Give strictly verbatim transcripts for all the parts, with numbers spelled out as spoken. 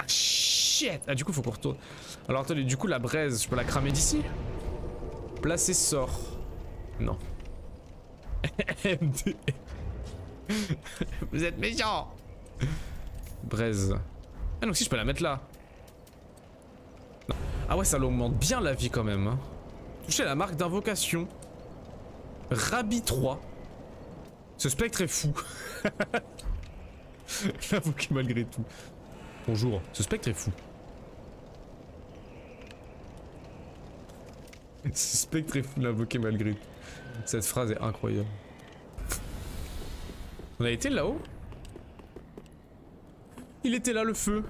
shit. Ah du coup faut qu'on retourne. Alors attendez, du coup la braise, je peux la cramer d'ici? Placer sort. Non. M D. Vous êtes méchants. Braise. Ah donc si je peux la mettre là. Non. Ah ouais, ça l'augmente bien la vie quand même. Hein. Toucher la marque d'invocation. Rabi trois. Ce spectre est fou. L'invoquer malgré tout. Bonjour, ce spectre est fou. Ce spectre est fou, l'invoquer malgré tout. Cette phrase est incroyable. On a été là-haut? Il était là le feu.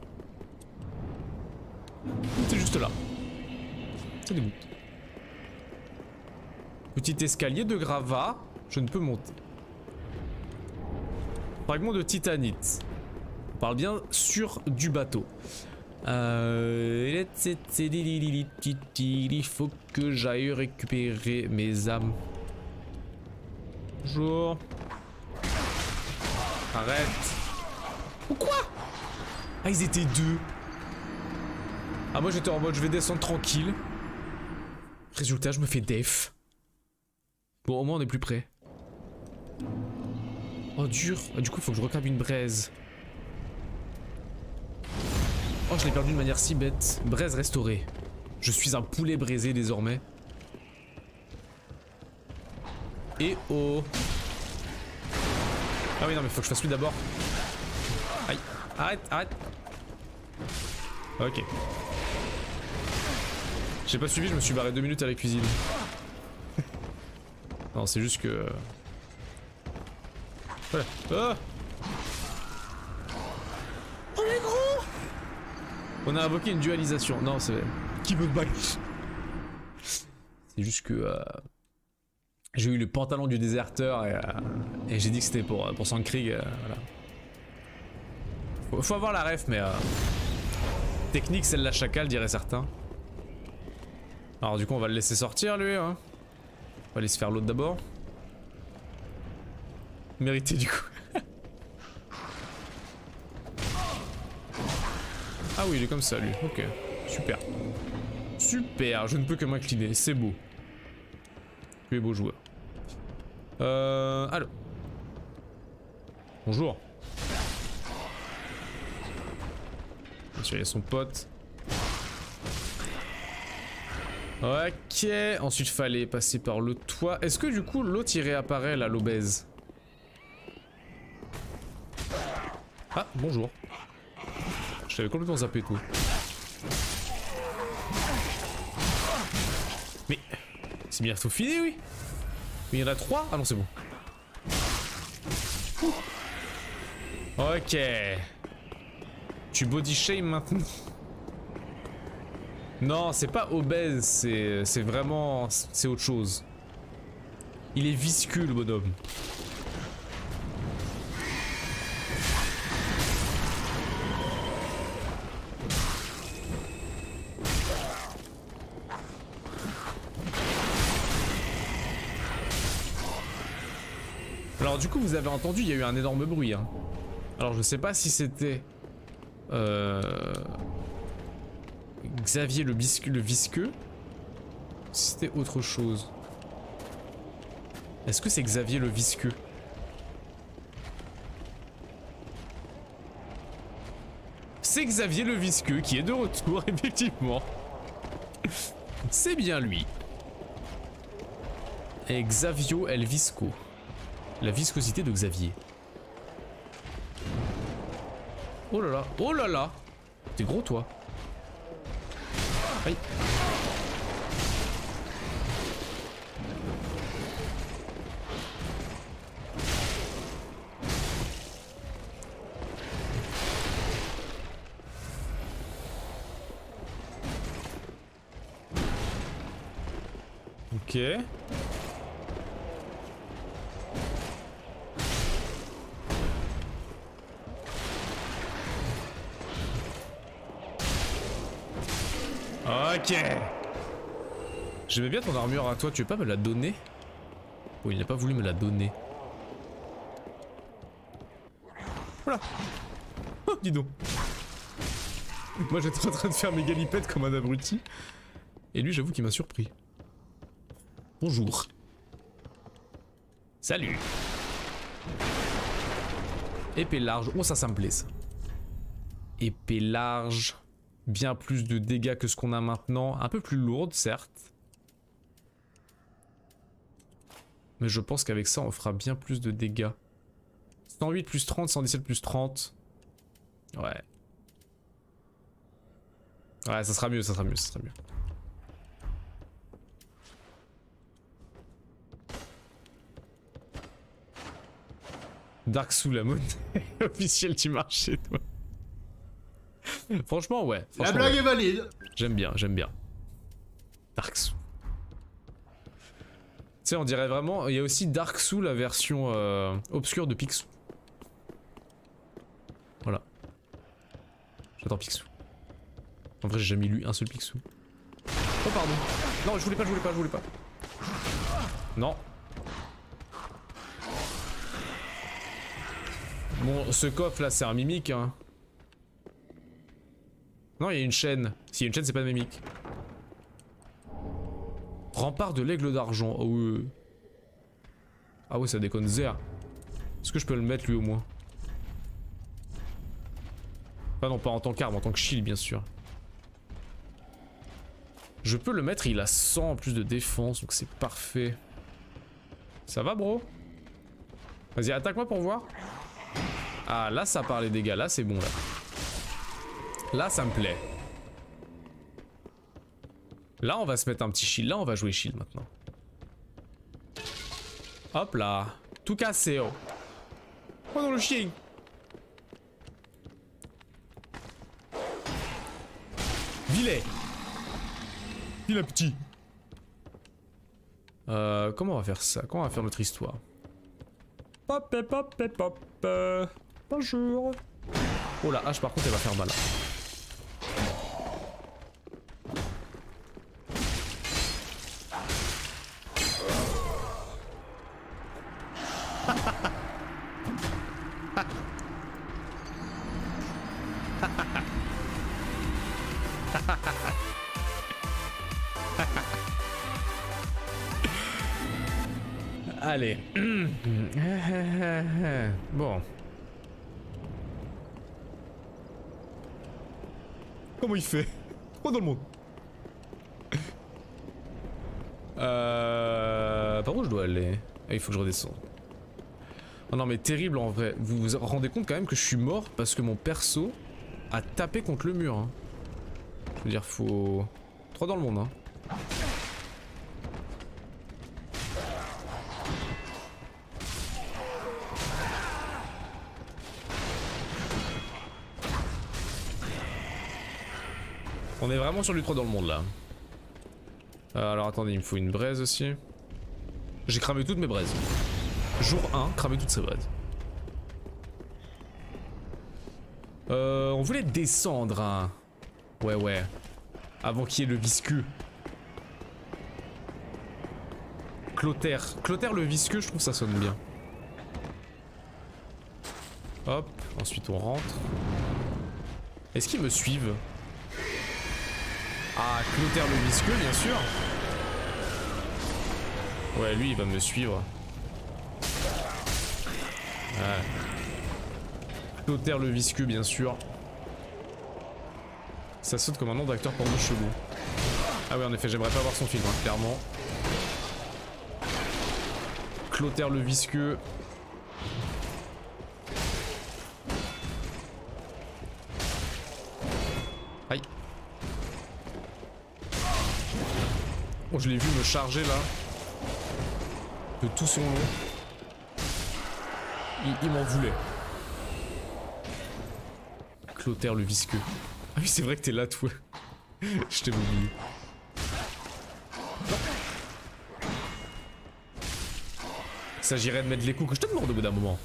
Il était juste là. Ça dégoûte. Petit escalier de gravats. Je ne peux monter. Fragment de titanite. On parle bien sûr du bateau. Euh... Il faut que j'aille récupérer mes âmes. Bonjour. Arrête. Ou quoi? Ah ils étaient deux. Ah moi j'étais en mode je vais descendre tranquille. Résultat je me fais def. Bon au moins on est plus près. Oh dur. Ah, du coup faut que je recrabe une braise. Oh je l'ai perdu de manière si bête. Braise restaurée. Je suis un poulet braisé désormais. Et oh. Ah oui non mais faut que je fasse lui d'abord. Aïe. Arrête, arrête. Ok. J'ai pas suivi, je me suis barré deux minutes à la cuisine. Non c'est juste que... Voilà. Oh, oh les gros. On a invoqué une dualisation. Non c'est... Qui me back. C'est juste que... Euh... J'ai eu le pantalon du déserteur et, euh... et j'ai dit que c'était pour, pour Sandkrieg. Euh, voilà. Faut, faut avoir la ref mais... Euh... Technique celle de la chacal dirait certains. Alors du coup on va le laisser sortir lui hein. On va aller se faire l'autre d'abord. Mérité du coup. Ah oui il est comme ça lui, ok. Super. Super, je ne peux que m'incliner, c'est beau. Tu es beau joueur. Euh... Allô. Bonjour. Bien sûr il y a son pote. Ok, ensuite fallait passer par le toit. Est-ce que du coup l'autre il réapparaît là, l'obèse? Ah, bonjour. Je t'avais complètement zappé toi. Mais... C'est bientôt fini oui. Mais il y en a trois? Ah non c'est bon. Ok. Tu body shame maintenant? Non, c'est pas obèse, c'est c'est vraiment... c'est autre chose. Il est visqueux le bonhomme. Alors du coup vous avez entendu, il y a eu un énorme bruit hein. Alors je sais pas si c'était... Euh... Xavier le, bisque, le visqueux. Si c'était autre chose. Est-ce que c'est Xavier le visqueux? C'est Xavier le visqueux qui est de retour, effectivement. C'est bien lui. Et Xavio El Visco. La viscosité de Xavier. Oh là là, oh là là. T'es gros toi. Aïe. Ok. Ok. J'aimais bien ton armure à toi, tu veux pas me la donner? Oh, il n'a pas voulu me la donner. Voilà. Oh, dis donc. Moi j'étais en train de faire mes galipettes comme un abruti. Et lui j'avoue qu'il m'a surpris. Bonjour. Salut. Épée large. Oh ça ça me plaît ça. Épée large. Bien plus de dégâts que ce qu'on a maintenant. Un peu plus lourde certes. Mais je pense qu'avec ça on fera bien plus de dégâts. cent huit plus trente, cent dix-sept plus trente. Ouais. Ouais ça sera mieux, ça sera mieux, ça sera mieux. Dark Soul, la monnaie officielle du marché, toi. Franchement, ouais. Franchement, la blague ouais. est valide. J'aime bien, j'aime bien. Dark Soul. Tu sais, on dirait vraiment... Il y a aussi Dark Soul, la version euh, obscure de Picsou. Voilà. J'adore Picsou. En vrai, j'ai jamais lu un seul Picsou. Oh, pardon. Non, je voulais pas, je voulais pas, je voulais pas. Non. Bon, ce coffre là, c'est un mimique, hein. Non, il y a une chaîne. S'il y a une chaîne, c'est pas un mimique. Rempart de l'aigle d'argent. Oh, oui. Ah ouais, ça déconne zère. Est-ce que je peux le mettre lui au moins? Ah non, pas en tant qu'arme, en tant que shield, bien sûr. Je peux le mettre, il a cent en plus de défense, donc c'est parfait. Ça va, bro? Vas-y, attaque-moi pour voir. Ah, là, ça part les dégâts. Là, c'est bon, là. Là, ça me plaît. Là, on va se mettre un petit shield. Là, on va jouer shield maintenant. Hop là. Tout cassé, oh. Oh non, le chien. Vilet. Vilain petit. Euh, comment on va faire ça? Comment on va faire notre histoire? Pop et pop et pop. Euh, bonjour. Oh la hache par contre elle va faire mal. Allez. Bon. Comment il fait? Trop dans le monde. Euh... Par où je dois aller? Ah, il faut que je redescende. Oh non mais terrible en vrai. Vous vous rendez compte quand même que je suis mort parce que mon perso a tapé contre le mur. Hein. Je veux dire, faut... Trop dans le monde. Hein. On est vraiment sur du trois dans le monde là. Euh, alors attendez, il me faut une braise aussi. J'ai cramé toutes mes braises. Jour un, cramé toutes ces braises. Euh, on voulait descendre hein. Ouais ouais. Avant qu'il y ait le visqueux. Clotaire. Clotaire le visqueux, je trouve ça sonne bien. Hop, ensuite on rentre. Est-ce qu'ils me suivent? Ah, Clotaire le visqueux, bien sûr. Ouais, lui, il va me suivre. Ouais. Clotaire le visqueux, bien sûr. Ça saute comme un nom d'acteur porno chelou. Ah ouais, en effet, j'aimerais pas voir son film, hein, clairement. Clotaire le visqueux. Aïe. Oh, je l'ai vu me charger là. De tout son long. Il, il m'en voulait. Clotaire le visqueux. Ah oui, c'est vrai que t'es là, toi. Je t'ai oublié. Il s'agirait de mettre les coups que je te demande au bout d'un moment.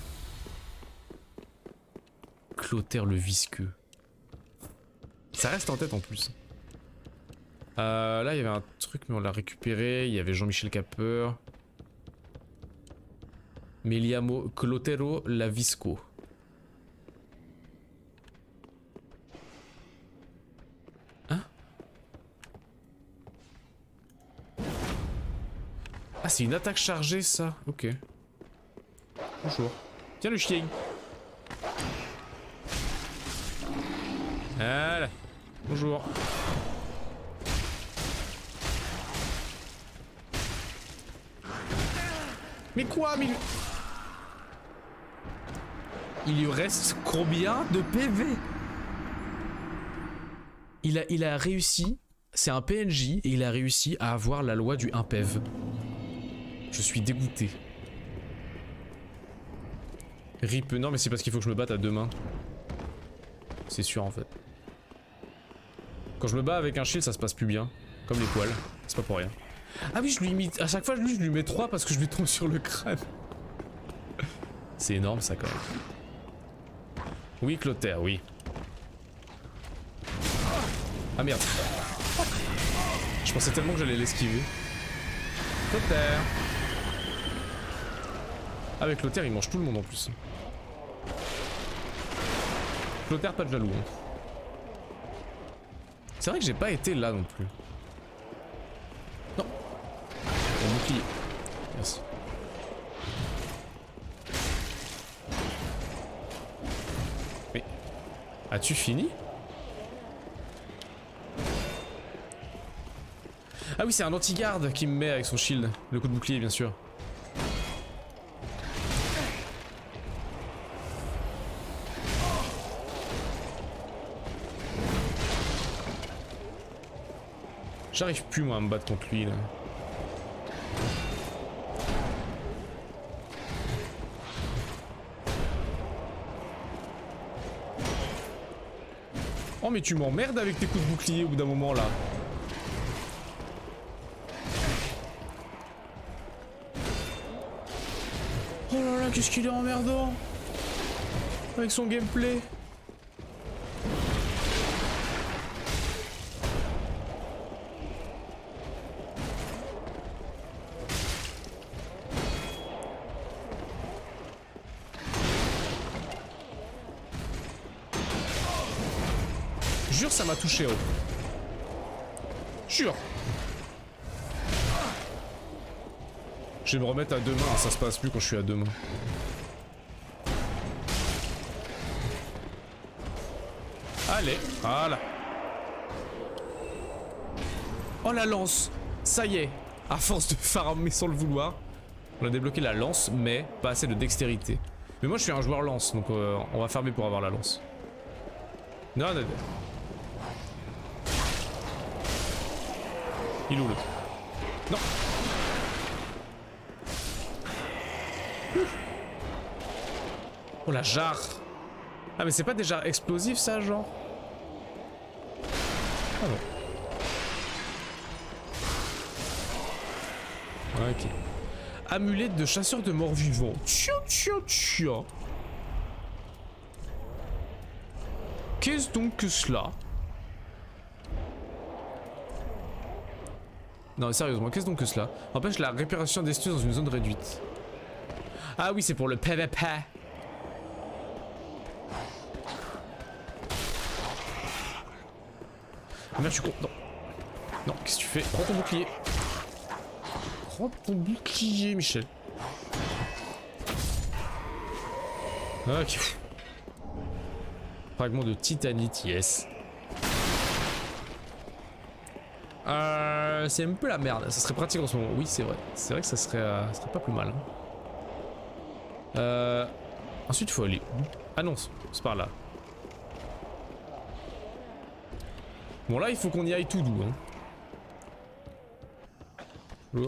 Clotaire le visqueux. Ça reste en tête en plus. Euh, là, il y avait un truc, mais on l'a récupéré. Il y avait Jean-Michel Capeur. Meliamo Clotero Lavisco. Ah, c'est une attaque chargée, ça. Ok. Bonjour. Tiens le chien. Voilà. Bonjour. Mais quoi, mais... Il lui reste combien de P V? Il a, il a réussi, c'est un P N J, et il a réussi à avoir la loi du un P E V. Je suis dégoûté. Rip, non mais c'est parce qu'il faut que je me batte à deux mains. C'est sûr en fait. Quand je me bats avec un shield, ça se passe plus bien. Comme les poils, c'est pas pour rien. Ah oui, je lui mets... À chaque fois, lui, je lui mets trois parce que je lui tombe sur le crâne. C'est énorme ça quand même. Oui, Clotaire, oui. Ah merde. Je pensais tellement que j'allais l'esquiver. Clotaire. Ah, avec Clotaire, il mange tout le monde en plus. Clotaire, pas de jaloux. Hein. C'est vrai que j'ai pas été là non plus. Non. Mon bouclier. Merci. Mais... As-tu fini? Ah oui, c'est un anti-garde qui me met avec son shield. Le coup de bouclier, bien sûr. J'arrive plus moi à me battre contre lui là. Oh mais tu m'emmerdes avec tes coups de bouclier au bout d'un moment là. Oh là là, qu'est-ce qu'il est emmerdant avec son gameplay. Jure, ça m'a touché, oh. Jure. Je vais me remettre à deux mains, ça se passe plus quand je suis à deux mains. Allez, voilà. Oh la lance. Ça y est, à force de farmer sans le vouloir, on a débloqué la lance, mais pas assez de dextérité. Mais moi je suis un joueur lance, donc euh, on va farmer pour avoir la lance. Non, non, non. Il est où l'autre? Non. Oh la jarre. Ah mais c'est pas des jarres explosives ça genre? Ah non. Ok. Amulette de chasseur de morts vivants. Tchia tchia tchia. Qu'est-ce donc que cela? Non mais sérieusement, qu'est-ce donc que cela? Empêche la réparation des studios dans une zone réduite. Ah oui, c'est pour le P V P. Ah merde, je suis con. Non. Non, qu'est-ce que tu fais? Prends ton bouclier. Prends ton bouclier, Michel. Ok. Fragment de titanite, yes. Euh, c'est un peu la merde, ça serait pratique en ce moment. Oui, c'est vrai. C'est vrai que ça serait, euh, ça serait pas plus mal. Hein. Euh, ensuite, il faut aller où? Ah non, c'est par là. Bon, là, il faut qu'on y aille tout doux. Hein. Non.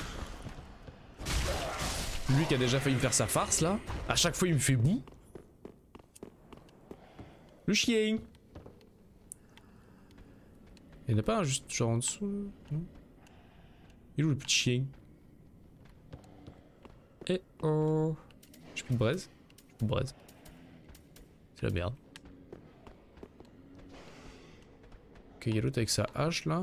Lui qui a déjà failli me faire sa farce, là. À chaque fois, il me fait boue. Le chien. Il n'y en a pas un juste genre en dessous, non? Il est où le petit chien? Eh oh. J'ai plus de braise. J'ai plus de braise. C'est la merde. Ok, il y a l'autre avec sa hache là.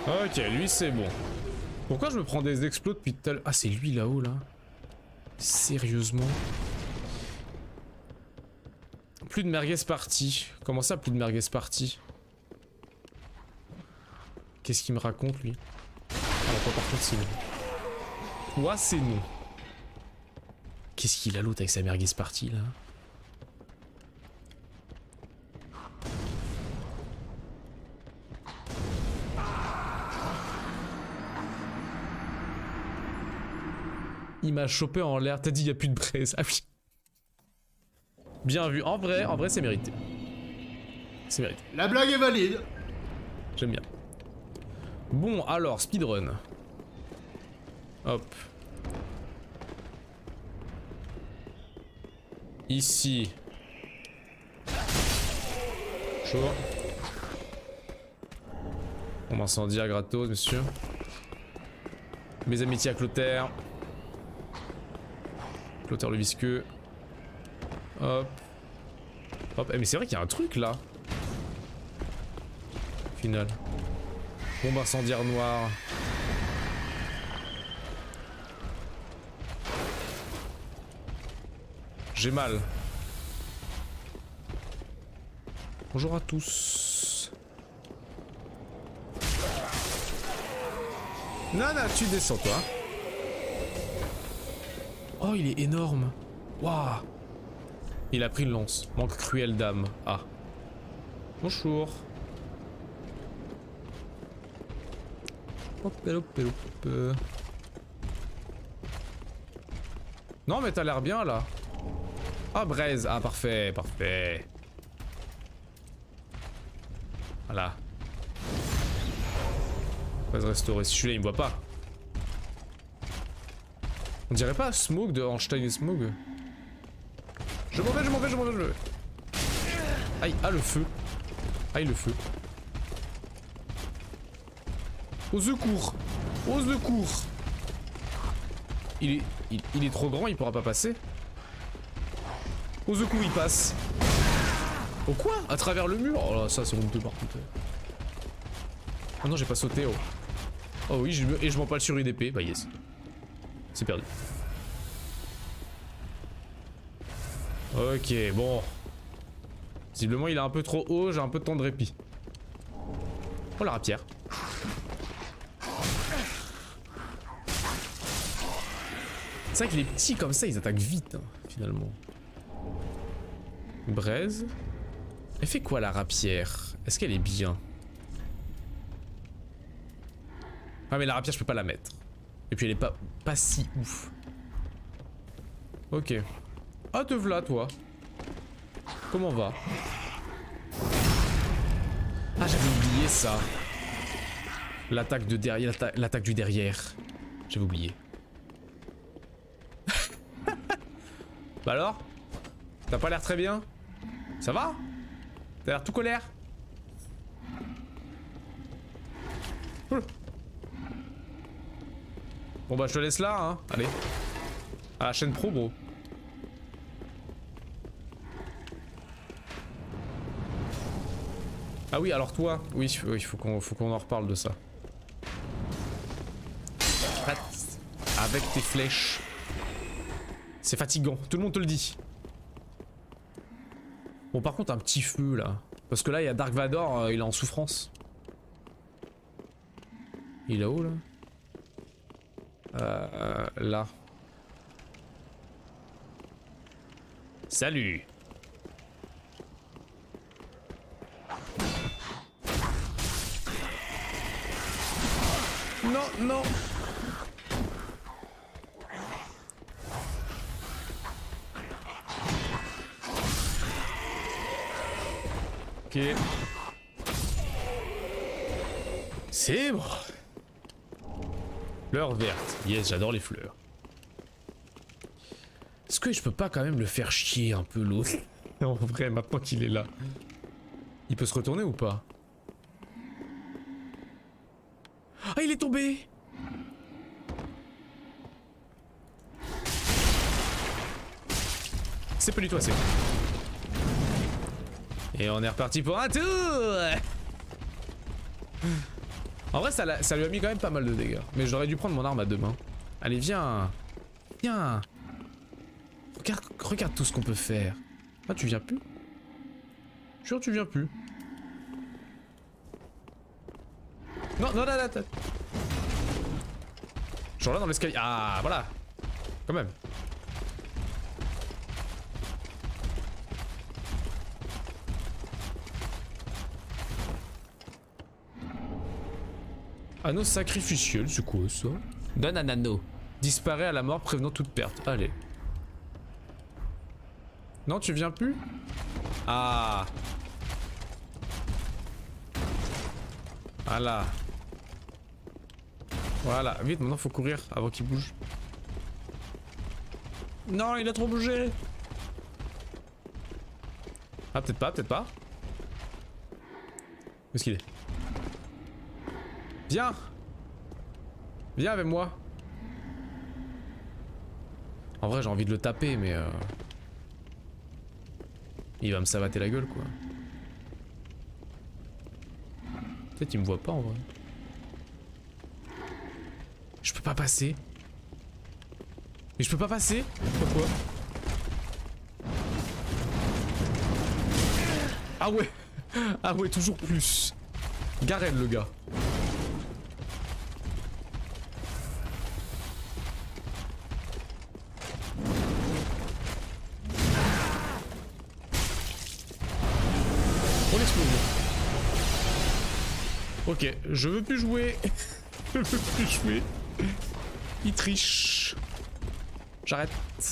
Ok, lui c'est bon. Pourquoi je me prends des explos depuis tout à l'heure? Ah, c'est lui là-haut là. Sérieusement. Plus de merguez party. Comment ça, plus de merguez party? Qu'est-ce qu'il me raconte lui? Alors quoi, par contre c'est non. Toi c'est non. Qu'est-ce qu'il a l'autre avec sa merguez party là? Il m'a chopé en l'air, t'as dit il y a plus de braise. Ah oui. Bien vu, en vrai, en vrai c'est mérité. C'est mérité. La blague est valide. J'aime bien. Bon, alors, speedrun. Hop. Ici. Chaud. On incendiaire gratos, monsieur. Mes amitiés à Clotaire. Clotaire le visqueux. Hop. Hop. Eh, mais c'est vrai qu'il y a un truc là. Final. Bombe incendiaire noire. J'ai mal. Bonjour à tous. Nana, tu descends toi. Oh, il est énorme. Waouh. Il a pris le lance. Manque cruel d'âme. Ah. Bonjour. Hop, hop, hop. Non mais t'as l'air bien là. Ah braise, ah parfait, parfait. Voilà. Braise restaurée, si celui-là il me voit pas. On dirait pas Smog de Einstein et Smog. Je m'en vais, je m'en vais, je m'en vais, je m'en vais. Aïe, ah le feu. Aïe le feu. Au secours! Au secours! Il est, il, il est trop grand, il pourra pas passer. Au secours, il passe. Oh quoi? À travers le mur? Oh là, ça c'est honteux par contre. Oh non, j'ai pas sauté, oh. Oh oui, je, et je m'en parle sur une épée, bah yes. C'est perdu. Ok, bon. Visiblement, il est un peu trop haut, j'ai un peu de temps de répit. Oh la rapière. C'est vrai que les petits comme ça, ils attaquent vite, hein, finalement. Braise. Elle fait quoi la rapière? Est-ce qu'elle est bien? Ah mais la rapière je peux pas la mettre. Et puis elle est pas, pas si ouf. Ok. Ah te v'là toi. Comment va? Ah j'avais oublié ça. L'attaque de derrière, l'attaque du derrière. J'avais oublié. Bah alors? T'as pas l'air très bien? Ça va? T'as l'air tout colère? Ouh. Bon bah je te laisse là hein, allez. À la chaîne pro bro. Ah oui alors toi, oui, oui faut qu'on faut qu'on en reparle de ça. Avec tes flèches. C'est fatigant, tout le monde te le dit. Bon par contre un petit feu là. Parce que là il y a Dark Vador, euh, il est en souffrance. Il est là-haut là Euh... Là. Salut. Non, non. Ok. C'est bon. Fleur verte. Yes, j'adore les fleurs. Est-ce que je peux pas quand même le faire chier un peu l'autre? En vrai, maintenant qu'il est là. Il peut se retourner ou pas? Ah, il est tombé! C'est pas du tout assez. Et on est reparti pour un tour! En vrai, ça, l'a- ça lui a mis quand même pas mal de dégâts. Mais j'aurais dû prendre mon arme à deux mains. Allez, viens. Viens. Regarde, regarde tout ce qu'on peut faire. Ah, tu viens plus? Jure, tu viens plus. Non, non, non, non, non. Genre là dans l'escalier. Ah, voilà. Quand même. Anneau sacrificiel, c'est quoi ça? Donne un anneau. Disparaît à la mort, prévenant toute perte. Allez. Non, tu viens plus? Ah. Voilà. Voilà, vite, maintenant faut courir avant qu'il bouge. Non, il a trop bougé. Ah, peut-être pas, peut-être pas. Où est-ce qu'il est? Viens. Viens avec moi. En vrai, j'ai envie de le taper, mais... Euh... il va me savater la gueule, quoi. Peut-être qu'il me voit pas, en vrai. Je peux pas passer. Mais je peux pas passer? Pourquoi? Ah ouais. Ah ouais, toujours plus. Garen, le gars. On explose. Ok, je veux plus jouer. Je veux plus jouer. Il triche. J'arrête.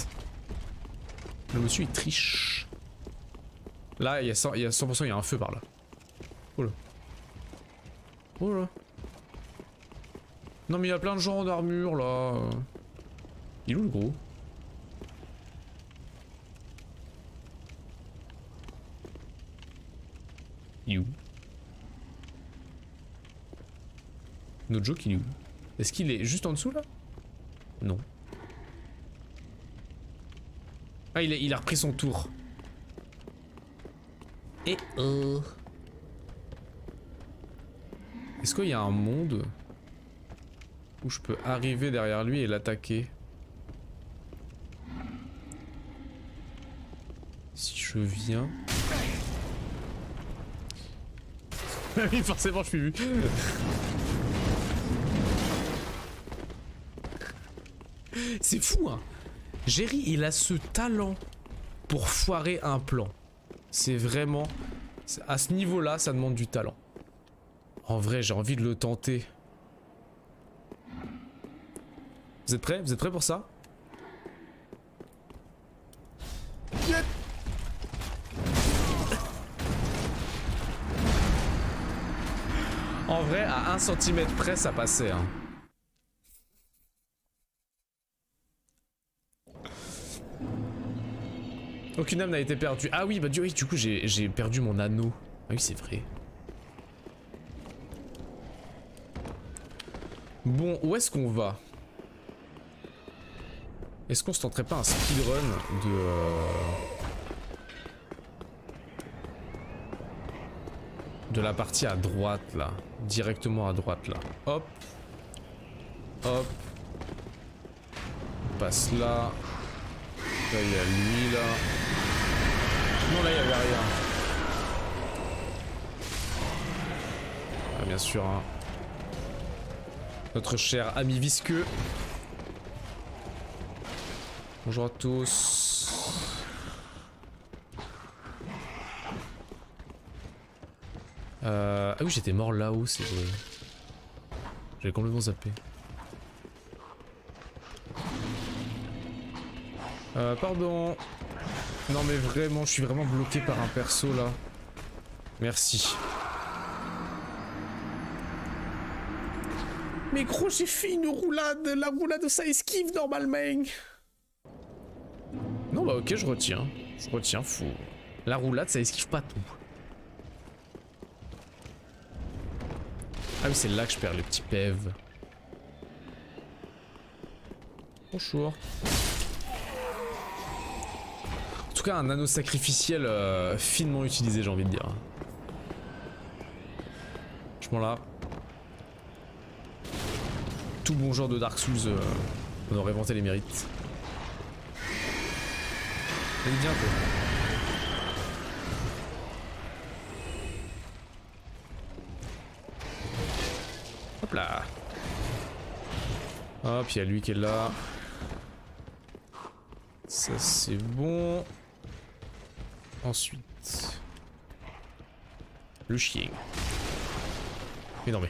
Le monsieur il triche. Là il y a cent pour cent il y a un feu par là. Oh là. Oh là. Non mais il y a plein de gens en armure là. Il est où le gros? Il est où? Notre joke il est où? Est-ce qu'il est juste en dessous là? Non. Ah il a, il a repris son tour. Et oh. Est-ce qu'il y a un monde où je peux arriver derrière lui et l'attaquer? Si je viens... oui forcément je suis vu. C'est fou hein. Jerry il a ce talent pour foirer un plan. C'est vraiment... à ce niveau là ça demande du talent. En vrai j'ai envie de le tenter. Vous êtes prêts? Vous êtes prêts pour ça? Yeah. En vrai à un centimètre près ça passait hein. Aucune âme n'a été perdue. Ah oui, bah du, oui, du coup j'ai perdu mon anneau. Ah oui, c'est vrai. Bon, où est-ce qu'on va? Est-ce qu'on se tenterait pas un speedrun de... Euh... de la partie à droite, là. Directement à droite, là. Hop. Hop. On passe là. Là, il y a lui, là. Non, là, il n'y avait rien. Ah, bien sûr, hein. Notre cher ami visqueux. Bonjour à tous. Euh... Ah oui, j'étais mort là-haut, c'est vrai. J'avais complètement zappé. Euh, pardon. Non mais vraiment, je suis vraiment bloqué par un perso là. Merci. Mais gros, j'ai fait une roulade. La roulade, ça esquive normalement. Non bah ok, je retiens. Je retiens, fou. La roulade, ça esquive pas tout. Ah oui, c'est là que je perds les petits P E V. Bonjour. En tout cas, un anneau sacrificiel euh, finement utilisé, j'ai envie de dire. Franchement là. tout bon joueur de Dark Souls euh, on aurait vanté les mérites. Elle est bien quoi. Hop là. Hop, il y a lui qui est là. Ça c'est bon. Ensuite. Le chien. Mais non mais.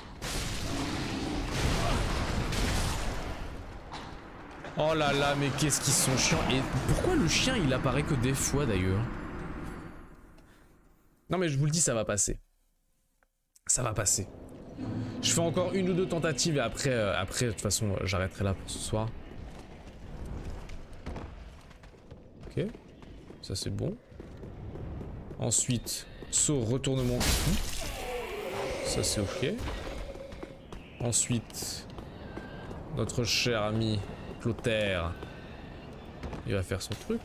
Oh là là, mais qu'est-ce qu'ils sont chiants. Et pourquoi le chien il apparaît que des fois d'ailleurs? Non mais je vous le dis, ça va passer. Ça va passer. Je fais encore une ou deux tentatives et après, euh, après de toute façon, euh, j'arrêterai là pour ce soir. Ok. Ça c'est bon. Ensuite, saut retournement. Ça c'est ok. Ensuite, notre cher ami Clotaire, il va faire son truc.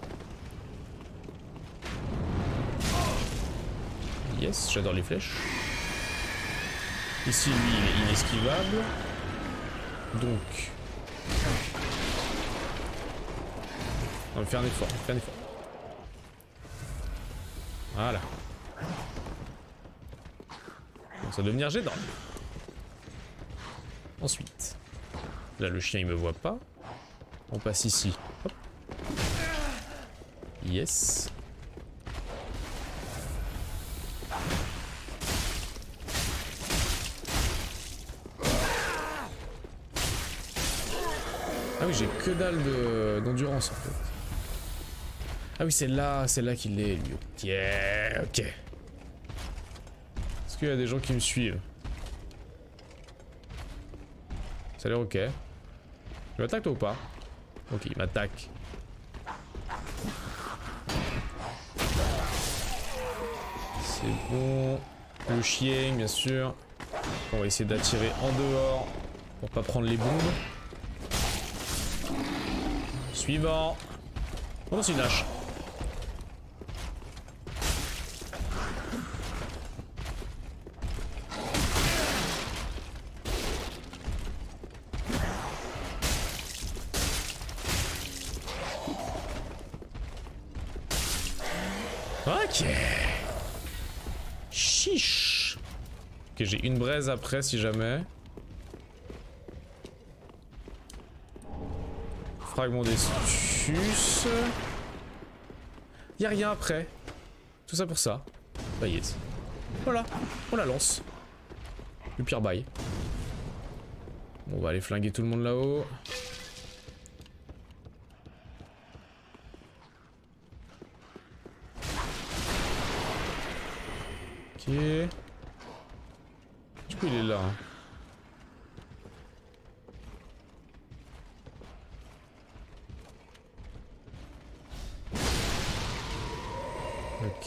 Yes, j'adore les flèches. Ici, lui, il est inesquivable. Donc... on va faire un effort, on va faire un effort. Voilà. Donc ça va devenir jet d'arme. Ensuite... là, le chien, il me voit pas. On passe ici. Hop. Yes. Ah oui, j'ai que dalle de d'endurance en fait. Ah oui, c'est là, c'est là qu'il est, lui. Ok, ok. Est-ce qu'il y a des gens qui me suivent? Ça a l'air ok. Il m'attaque toi ou pas? Ok, il m'attaque. C'est bon. Le chien, bien sûr. On va essayer d'attirer en dehors pour pas prendre les bombes. Suivant. Oh non, c'est une hache. Ok. Chiche. Ok, j'ai une braise après si jamais. Fragment d'estus. Y'a rien après. Tout ça pour ça. Bah yes. Voilà, on la lance. Le pire bail. Bon, on va aller flinguer tout le monde là-haut. Ok. Du coup, il est là. Hein. Ok.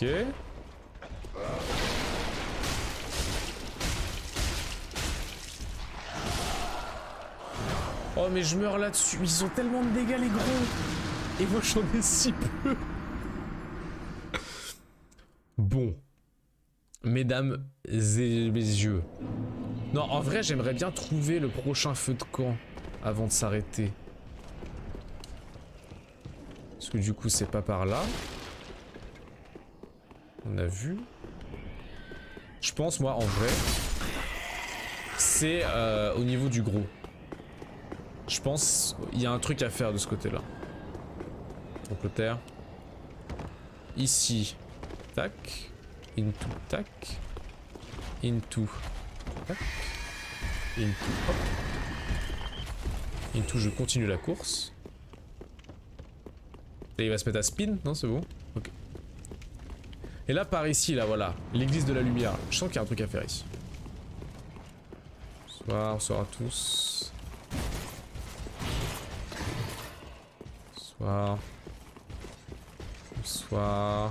Oh mais je meurs là-dessus, ils ont tellement de dégâts les gros. Et moi j'en ai si peu. Bon. Mesdames et messieurs. Non en vrai j'aimerais bien trouver le prochain feu de camp avant de s'arrêter. Parce que du coup c'est pas par là. On a vu. Je pense moi en vrai. C'est euh, au niveau du gros. Je pense il y a un truc à faire de ce côté là. Donc le terre. Ici. Tac. Into. Tac. Into. Tac. Into. Hop. Into je continue la course. Et il va se mettre à spin. Non c'est bon. Ok. Et là par ici là voilà. L'église de la lumière. Je sens qu'il y a un truc à faire ici. Bonsoir, bonsoir à tous. Bonsoir. Bonsoir.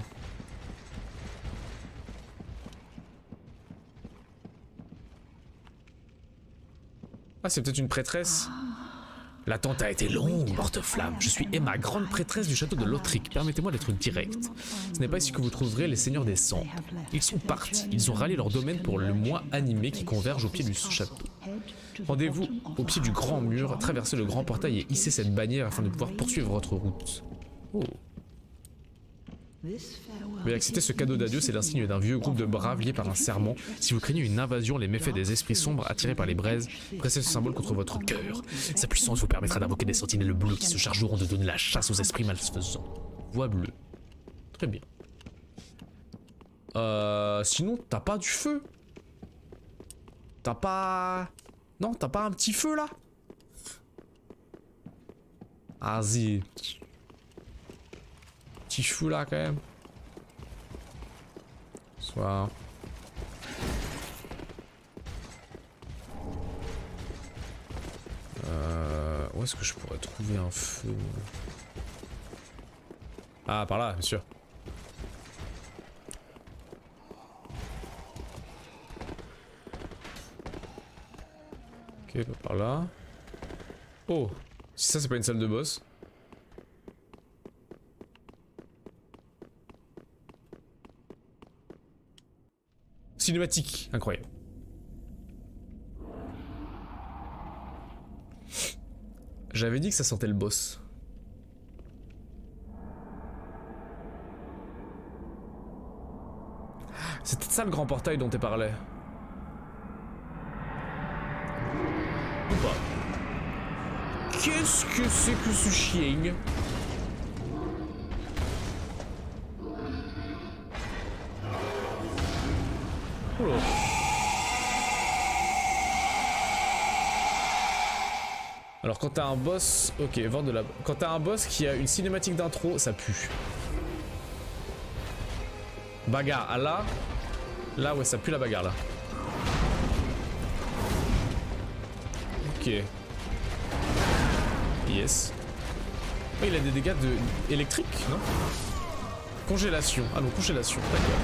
Ah, c'est peut-être une prêtresse. L'attente a été longue, morte-flamme. Je suis Emma, grande prêtresse du château de Lothric. Permettez-moi d'être direct. Ce n'est pas ici que vous trouverez les seigneurs des cendres. Ils sont partis. Ils ont rallié leur domaine pour le mois animé qui converge au pied du château. Rendez-vous au pied du grand mur, traversez le grand portail et hissez cette bannière afin de pouvoir poursuivre votre route. Oh. Veuillez accepter ce cadeau d'adieu, c'est l'insigne d'un vieux groupe de braves liés par un serment. Si vous craignez une invasion, les méfaits des esprits sombres attirés par les braises, pressez ce symbole contre votre cœur. Sa puissance vous permettra d'invoquer des sentinelles bleues qui se chargeront de donner la chasse aux esprits malfaisants. Voix bleue. Très bien. Euh... Sinon, t'as pas du feu? T'as pas... Non, t'as pas un petit feu là? Vas-y. Petit feu là quand même. Soit. Euh, où est-ce que je pourrais trouver un feu? Ah, par là, bien sûr. Ok, par là. Oh, si ça c'est pas une salle de boss. Cinématique, incroyable. J'avais dit que ça sentait le boss. C'était ça le grand portail dont tu parlais. Ou pas. Qu'est-ce que c'est que ce chien? Oh là. Alors quand t'as un boss, ok, vendre de la... Quand t'as un boss qui a une cinématique d'intro, ça pue. Bagarre, ah là, là ouais ça pue la bagarre là. Ok. Yes. Oh, il a des dégâts de... électriques, non? Congélation, ah non, congélation, d'accord.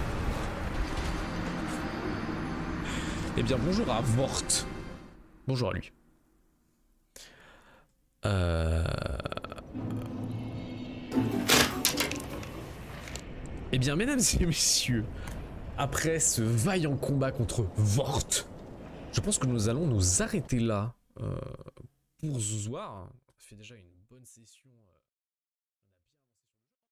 Eh bien bonjour à Vort. Bonjour à lui. Euh... Eh bien mesdames et messieurs, après ce vaillant combat contre Vort, je pense que nous allons nous arrêter là euh, pour ce soir. Ça fait déjà une bonne session.